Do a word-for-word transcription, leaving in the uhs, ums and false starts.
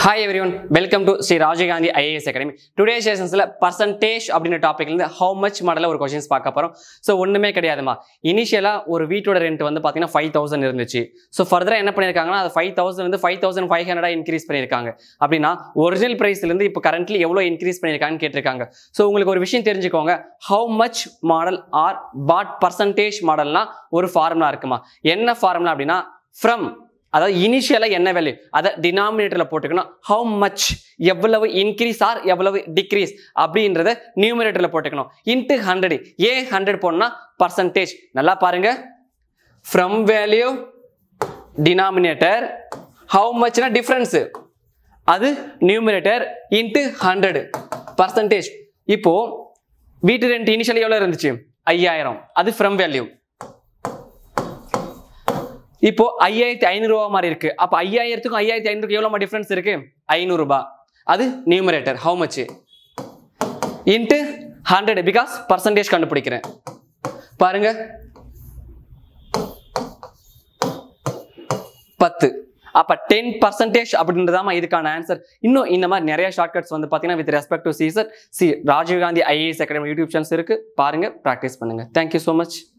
Hi everyone, welcome to Shri Rajiv Gandhi I A S Academy. Today's session is percentage அப்படின டாபிக்ல how much மாடல்ல ஒரு questions பார்க்க போறோம். So ஒண்ணுமே கிடையாதுமா. இனிஷியலா ஒரு வீட்டோட ரெண்ட் வந்து பாத்தீங்கன்னா five thousand இருந்துச்சு. சோ ஃபர்தரா என்ன பண்ணிருக்காங்கன்னா அது five thousand வந்து five thousand five hundred increase பண்ணிருக்காங்க. அப்படினா ஒரிஜினல் பிரைஸ்ல இருந்து இப்போ கரண்ட்லி எவ்வளவு இன்கிரீஸ் பண்ணிருக்காங்கன்னு கேட்டிருக்காங்க. சோ உங்களுக்கு ஒரு விஷயம் தெரிஞ்சுக்கோங்க. How much model or what percentage மாடல்னா ஒரு ஃபார்முலா இருக்குமா. என்ன ஃபார்முலா அப்படினா from அதாவது இனிஷியலா என்ன வேல்யூ அத டினாமினேட்டர்ல போட்டுக்கணும் how much எவ்வளவு இன்கிரீஸ் ஆர் எவ்வளவு டிக்ரீஸ் அப்படின்றத நியூமரேட்டர்ல போட்டுக்கணும் into one hundred ஏன் one hundred போடணும்னா percentage நல்லா பாருங்க from value denominator how much னா டிஃபரன்ஸ் அது numerator into one hundred percentage இப்போ வீட்டு ரெண்ட் இனிஷியலா எவ்வளவு இருந்துச்சு five thousand அது from value இப்போ five thousand five hundred ரூபாய் மாதிரி இருக்கு அப்ப five thousand க்கும் five thousand five hundred க்கு எவ்வளவு டிஃபரன்ஸ் இருக்கு five hundred ரூபாய் அது numerator how much into one hundred because percentage கண்டுபிடிக்கிறேன் பாருங்க ten அப்ப ten percentage அப்படின்றதாமா இதுக்கான ஆன்சர் இன்னும் இந்த மாதிரி நிறைய ஷார்ட்கட்ஸ் வந்து பாத்தீங்கன்னா with respect to C S A T C Rajiv Gandhi I A S Academy YouTube channels இருக்கு பாருங்க பிராக்டீஸ் பண்ணுங்க thank you so much